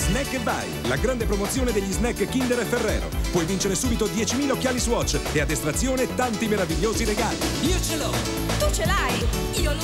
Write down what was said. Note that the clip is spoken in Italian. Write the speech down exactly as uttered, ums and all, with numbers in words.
Snack e Buy, la grande promozione degli snack Kinder e Ferrero. Puoi vincere subito diecimila occhiali Swatch e a destrazione tanti meravigliosi regali. Io ce l'ho! Tu ce l'hai? Io lo